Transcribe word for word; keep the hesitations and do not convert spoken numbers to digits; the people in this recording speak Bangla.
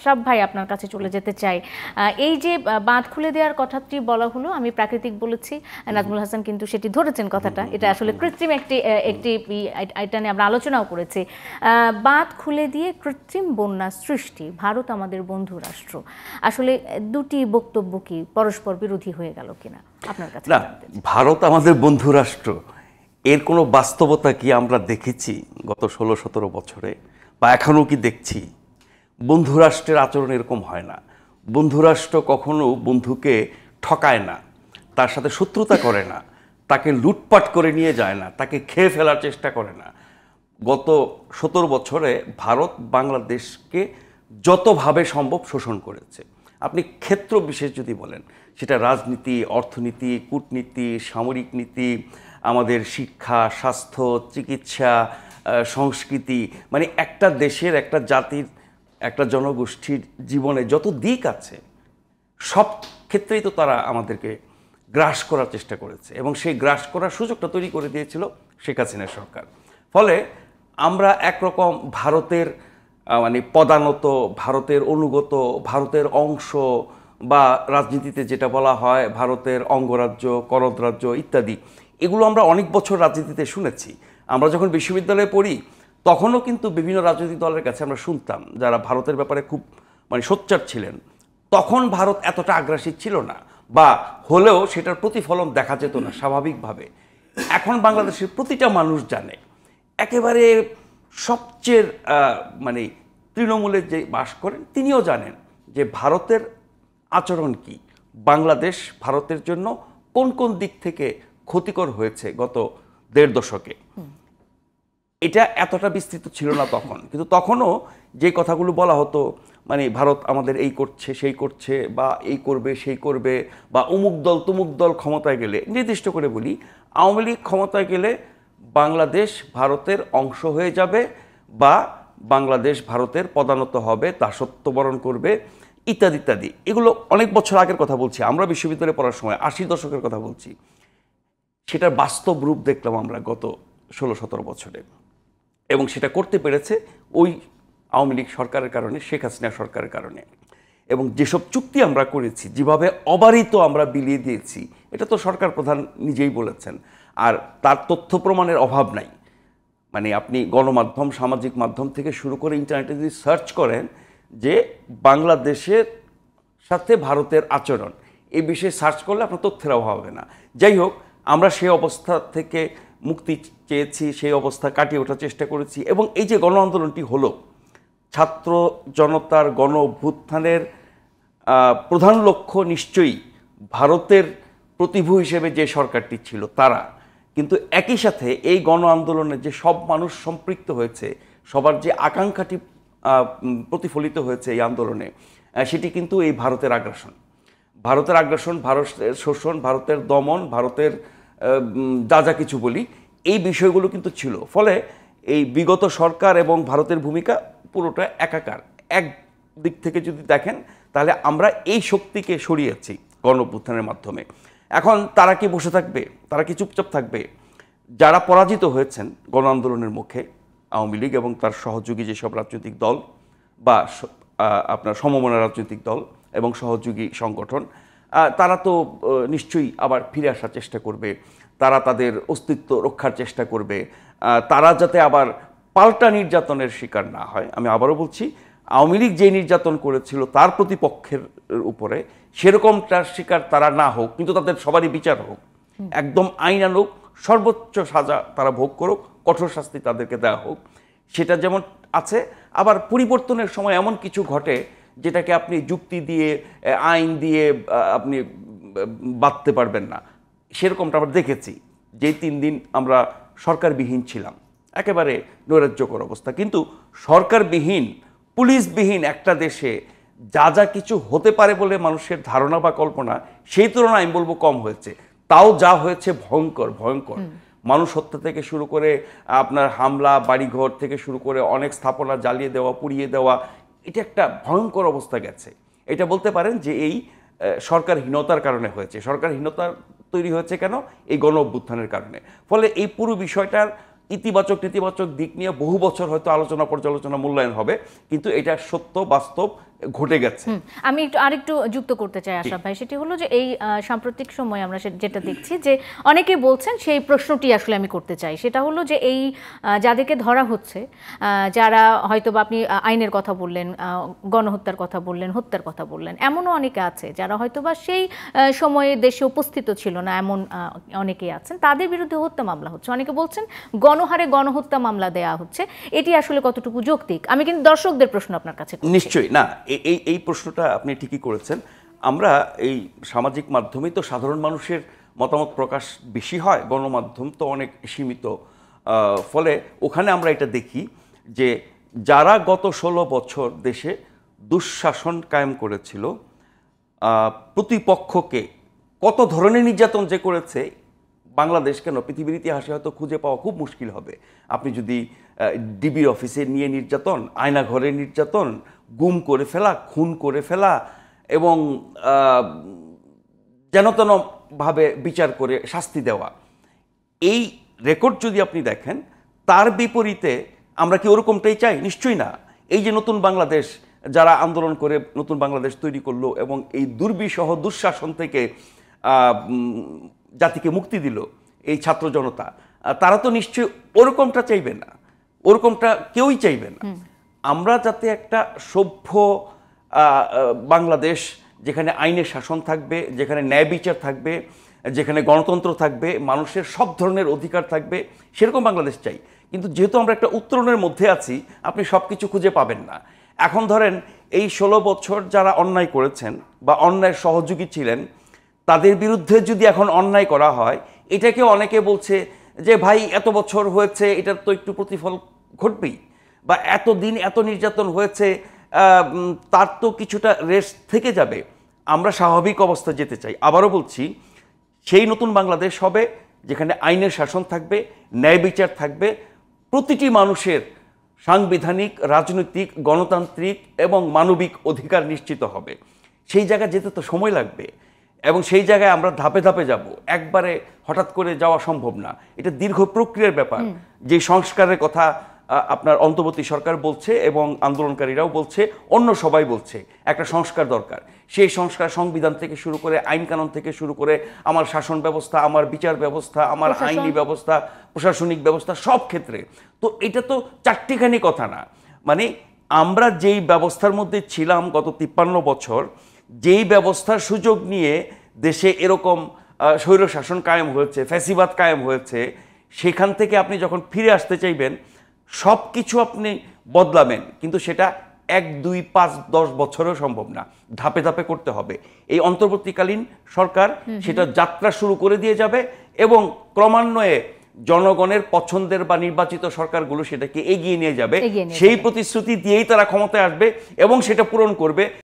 আশরাফ ভাই আপনার কাছে চলে যেতে চাই। এই যে বাঁধ খুলে দেওয়ার কথাটি বলা হলো, আমি প্রাকৃতিক বলেছি, নাজমুল হাসান কিন্তু সেটি ধরেছেন কথাটা, এটা আসলে কৃত্রিম একটি একটি এটা নিয়ে আমরা আলোচনাও করেছি। বাঁধ খুলে দিয়ে কৃত্রিম বন্যা সৃষ্টি, ভারত আমাদের বন্ধু রাষ্ট্র, আসলে দুটি বক্তব্য কি পরস্পর বিরোধী হয়ে গেল কিনা আপনার কাছে? না, ভারত আমাদের বন্ধু রাষ্ট্র এর কোনো বাস্তবতা কি আমরা দেখেছি গত ষোলো সতেরো বছরে, বা এখনও কি দেখছি? বন্ধুরাষ্ট্রের আচরণ এরকম হয় না। বন্ধুরাষ্ট্র কখনো বন্ধুকে ঠকায় না, তার সাথে শত্রুতা করে না, তাকে লুটপাট করে নিয়ে যায় না, তাকে খেয়ে ফেলার চেষ্টা করে না। গত সতেরো বছরে ভারত বাংলাদেশকে যতভাবে সম্ভব শোষণ করেছে। আপনি ক্ষেত্র বিশেষ যদি বলেন, সেটা রাজনীতি, অর্থনীতি, কূটনীতি, সামরিক নীতি, আমাদের শিক্ষা, স্বাস্থ্য, চিকিৎসা, সংস্কৃতি, মানে একটা দেশের, একটা জাতির, একটা জনগোষ্ঠীর জীবনে যত দিক আছে সব ক্ষেত্রেই তো তারা আমাদেরকে গ্রাস করার চেষ্টা করেছে, এবং সেই গ্রাস করার সুযোগটা তৈরি করে দিয়েছিল শেখ হাসিনা সরকার। ফলে আমরা একরকম ভারতের মানে পদানত, ভারতের অনুগত, ভারতের অংশ, বা রাজনীতিতে যেটা বলা হয় ভারতের অঙ্গরাজ্য, করদ রাজ্য ইত্যাদি, এগুলো আমরা অনেক বছর রাজনীতিতে শুনেছি। আমরা যখন বিশ্ববিদ্যালয়ে পড়ি তখনও কিন্তু বিভিন্ন রাজনৈতিক দলের কাছে আমরা শুনতাম, যারা ভারতের ব্যাপারে খুব মানে সোচ্চার ছিলেন, তখন ভারত এতটা আগ্রাসী ছিল না, বা হলেও সেটার প্রতিফলন দেখা যেত না স্বাভাবিকভাবে। এখন বাংলাদেশের প্রতিটা মানুষ জানে, একেবারে সবচেয়ে মানে তৃণমূলে যে বাস করেন তিনিও জানেন যে ভারতের আচরণ কি, বাংলাদেশ ভারতের জন্য কোন কোন দিক থেকে ক্ষতিকর হয়েছে গত দেড় দশকে। এটা এতটা বিস্তৃত ছিল না তখন, কিন্তু তখনও যে কথাগুলো বলা হতো, মানে ভারত আমাদের এই করছে, সেই করছে, বা এই করবে, সেই করবে, বা অমুক দল তমুক দল ক্ষমতায় গেলে, নির্দিষ্ট করে বলি, আওয়ামী লীগ ক্ষমতায় গেলে বাংলাদেশ ভারতের অংশ হয়ে যাবে, বা বাংলাদেশ ভারতের পদানত হবে, দাসত্ববরণ করবে, ইত্যাদি ইত্যাদি। এগুলো অনেক বছর আগের কথা বলছি, আমরা বিশ্ববিদ্যালয়ে পড়ার সময় আশির দশকের কথা বলছি। সেটার বাস্তব রূপ দেখলাম আমরা গত ষোলো সতেরো বছরে, এবং সেটা করতে পেরেছে ওই আওয়ামী লীগ সরকারের কারণে, শেখ হাসিনা সরকারের কারণে। এবং যেসব চুক্তি আমরা করেছি, যেভাবে অবারিত আমরা বিলিয়ে দিয়েছি, এটা তো সরকার প্রধান নিজেই বলেছেন। আর তার তথ্য প্রমাণের অভাব নাই। মানে আপনি গণমাধ্যম, সামাজিক মাধ্যম থেকে শুরু করে ইন্টারনেটে যদি সার্চ করেন যে বাংলাদেশের সাথে ভারতের আচরণ, এই বিষয়ে সার্চ করলে আপনার তথ্যের অভাব হবে না। যাই হোক, আমরা সেই অবস্থা থেকে মুক্তি চেয়েছি, সেই অবস্থা কাটিয়ে ওঠার চেষ্টা করেছি। এবং এই যে গণ আন্দোলনটি হলো, ছাত্র জনতার গণ অভ্যুত্থানের প্রধান লক্ষ্য নিশ্চয়ই ভারতের প্রতিভূ হিসেবে যে সরকারটি ছিল তারা, কিন্তু একই সাথে এই গণ আন্দোলনে যে সব মানুষ সম্পৃক্ত হয়েছে, সবার যে আকাঙ্ক্ষাটি প্রতিফলিত হয়েছে এই আন্দোলনে, সেটি কিন্তু এই ভারতের আগ্রাসন, ভারতের আগ্রাসন, ভারতের শোষণ, ভারতের দমন, ভারতের যা যা কিছু বলি, এই বিষয়গুলো কিন্তু ছিল। ফলে এই বিগত সরকার এবং ভারতের ভূমিকা পুরোটা একাকার। এক দিক থেকে যদি দেখেন, তাহলে আমরা এই শক্তিকে সরিয়েছি গণ অভ্যুত্থানের মাধ্যমে। এখন তারা কি বসে থাকবে? তারা কি চুপচাপ থাকবে? যারা পরাজিত হয়েছেন গণ আন্দোলনের মুখে, আওয়ামী লীগ এবং তার সহযোগী যেসব রাজনৈতিক দল, বা আপনার সমমনা রাজনৈতিক দল এবং সহযোগী সংগঠন, তারা তো নিশ্চয়ই আবার ফিরে আসার চেষ্টা করবে, তারা তাদের অস্তিত্ব রক্ষার চেষ্টা করবে, তারা যাতে আবার পাল্টা নির্যাতনের শিকার না হয়। আমি আবারও বলছি, আওয়ামী লীগ যে নির্যাতন করেছিল তার প্রতিপক্ষের উপরে, সেরকমটার শিকার তারা না হোক, কিন্তু তাদের সবারই বিচার হোক, একদম আইনানুগ সর্বোচ্চ সাজা তারা ভোগ করুক, কঠোর শাস্তি তাদেরকে দেওয়া হোক। সেটা যেমন আছে, আবার পরিবর্তনের সময় এমন কিছু ঘটে যেটাকে আপনি যুক্তি দিয়ে, আইন দিয়ে আপনি বাঁধতে পারবেন না। সেরকমটা আমরা দেখেছি, যেই তিন দিন আমরা সরকারবিহীন ছিলাম, একেবারে নৈরাজ্যকর অবস্থা। কিন্তু সরকারবিহীন, পুলিশবিহীন একটা দেশে যা যা কিছু হতে পারে বলে মানুষের ধারণা বা কল্পনা, সেই তুলনায় আমি বলবো কম হয়েছে। তাও যা হয়েছে ভয়ঙ্কর ভয়ঙ্কর। মানুষ হত্যা থেকে শুরু করে আপনার হামলা, বাড়িঘর থেকে শুরু করে অনেক স্থাপনা জ্বালিয়ে দেওয়া, পুড়িয়ে দেওয়া, এটা একটা ভয়ঙ্কর অবস্থা গেছে। এটা বলতে পারেন যে এই সরকারহীনতার কারণে হয়েছে। সরকারহীনতা তৈরি হয়েছে কেন? এই গণ অভ্যুত্থানের কারণে। ফলে এই পুরো বিষয়টার ইতিবাচক নেতিবাচক দিক নিয়ে বহু বছর হয়তো আলোচনা পর্যালোচনা মূল্যায়ন হবে, কিন্তু এটা সত্য, বাস্তব, ঘটে গেছে। আমি একটু আরেকটু যুক্ত করতে চাই আশরাফ ভাই, সেটি হলো যে এই আহ, সাম্প্রতিক সময় আমরা সে- যেটা দেখছি যে অনেকে বলছেন, সেই প্রশ্নটি আসলে আমি করতে চাই, সেটা হলো যে এই আহ, যাদেরকে ধরা হচ্ছে, আহ, যারা হয়তো বা আপনি আহ, আইনের কথা বললেন, আহ, গণহত্যার কথা বললেন, হত্যার কথা বললেন, এমনও অনেকে আছে যারা হয়তো বা সেই আহ, সময়ে দেশে উপস্থিত ছিল না, এমন আহ, অনেকেই আছেন, তাদের বিরুদ্ধে হত্যা মামলা হচ্ছে। অনেকে বলছেন গণহারে গণহত্যা মামলা দেয়া হচ্ছে, এটি আসলে কতটুকু যৌক্তিক? আমি কিন্তু দর্শকদের প্রশ্ন আপনার কাছে করছি। নিশ্চয়ই না, এ- এই এই প্রশ্নটা আপনি ঠিকই করেছেন। আমরা এই সামাজিক মাধ্যমেই তো সাধারণ মানুষের মতামত প্রকাশ বেশি হয়, গণমাধ্যম তো অনেক সীমিত। আহ, ফলে ওখানে আমরা এটা দেখি যে যারা গত ষোলো বছর দেশে দুঃশাসন কায়েম করেছিল, আহ, প্রতিপক্ষকে কত ধরনের নির্যাতন যে করেছে, বাংলাদেশ কেন পৃথিবীর ইতিহাসে হয়তো খুঁজে পাওয়া খুব মুশকিল হবে। আপনি যদি ডিবি অফিসে নিয়ে নির্যাতন, আয়নাঘরে নির্যাতন, গুম করে ফেলা, খুন করে ফেলা এবং আহ, যেন তেনভাবে বিচার করে শাস্তি দেওয়া, এই রেকর্ড যদি আপনি দেখেন, তার বিপরীতে আমরা কি ওরকমটাই চাই? নিশ্চয়ই না। এই যে নতুন বাংলাদেশ যারা আন্দোলন করে নতুন বাংলাদেশ তৈরি করলো এবং এই দুর্বিষহ দুঃশাসন থেকে আহ, উম, জাতিকে মুক্তি দিল এই ছাত্র জনতা, আহ, তারা তো নিশ্চয়ই ওরকমটা চাইবে না, ওরকমটা কেউই চাইবে না। আমরা যাতে একটা সভ্য আহ, আহ, বাংলাদেশ, যেখানে আইনের শাসন থাকবে, যেখানে ন্যায় বিচার থাকবে, যেখানে গণতন্ত্র থাকবে, মানুষের সব ধরনের অধিকার থাকবে, সেরকম বাংলাদেশ চাই। কিন্তু যেহেতু আমরা একটা উত্তরণের মধ্যে আছি, আপনি সব কিছু খুঁজে পাবেন না। এখন ধরেন এই ষোলো বছর যারা অন্যায় করেছেন বা অন্যায়ের সহযোগী ছিলেন, তাদের বিরুদ্ধে যদি এখন অন্যায় করা হয়, এটাকে অনেকে বলছে যে ভাই এত বছর হয়েছে, এটার তো একটু প্রতিফল ঘটবেই, বা এত দিন এত নির্যাতন হয়েছে, আহ, উম, তার তো কিছুটা রেস্ট থেকে যাবে। আমরা স্বাভাবিক অবস্থায় যেতে চাই। আবারও বলছি, সেই নতুন বাংলাদেশ হবে যেখানে আইনের শাসন থাকবে, ন্যায় বিচার থাকবে, প্রতিটি মানুষের সাংবিধানিক, রাজনৈতিক, গণতান্ত্রিক এবং মানবিক অধিকার নিশ্চিত হবে। সেই জায়গায় যেতে তো সময় লাগবে এবং সেই জায়গায় আমরা ধাপে ধাপে যাব, একবারে হঠাৎ করে যাওয়া সম্ভব না। এটা দীর্ঘ প্রক্রিয়ার ব্যাপার। যে সংস্কারের কথা আহ, আপনার অন্তর্বর্তী সরকার বলছে এবং আন্দোলনকারীরাও বলছে, অন্য সবাই বলছে, একটা সংস্কার দরকার। সেই সংস্কার সংবিধান থেকে শুরু করে, আইন কানুন থেকে শুরু করে, আমার শাসন ব্যবস্থা, আমার বিচার ব্যবস্থা, আমার প্রশাসন। আইনি ব্যবস্থা, প্রশাসনিক ব্যবস্থা, সব ক্ষেত্রে। তো এটা তো চারটিখানি কথা না। মানে আমরা যেই ব্যবস্থার মধ্যে ছিলাম গত তিপ্পান্ন বছর, যেই ব্যবস্থার সুযোগ নিয়ে দেশে এরকম আহ, স্বৈরশাসন কায়েম হয়েছে, ফ্যাসিবাদ কায়েম হয়েছে, সেখান থেকে আপনি যখন ফিরে আসতে চাইবেন, সব কিছু আপনি বদলাবেন, কিন্তু সেটা এক দুই পাঁচ দশ বছরেও সম্ভব না। ধাপে ধাপে করতে হবে। এই অন্তর্বর্তীকালীন সরকার সেটা যাত্রা শুরু করে দিয়ে যাবে এবং ক্রমান্বয়ে জনগণের পছন্দের বা নির্বাচিত সরকারগুলো সেটাকে এগিয়ে নিয়ে যাবে। এগিয়ে নিয়ে সেই যাবে। প্রতিশ্রুতি দিয়েই তারা ক্ষমতায় আসবে এবং সেটা পূরণ করবে।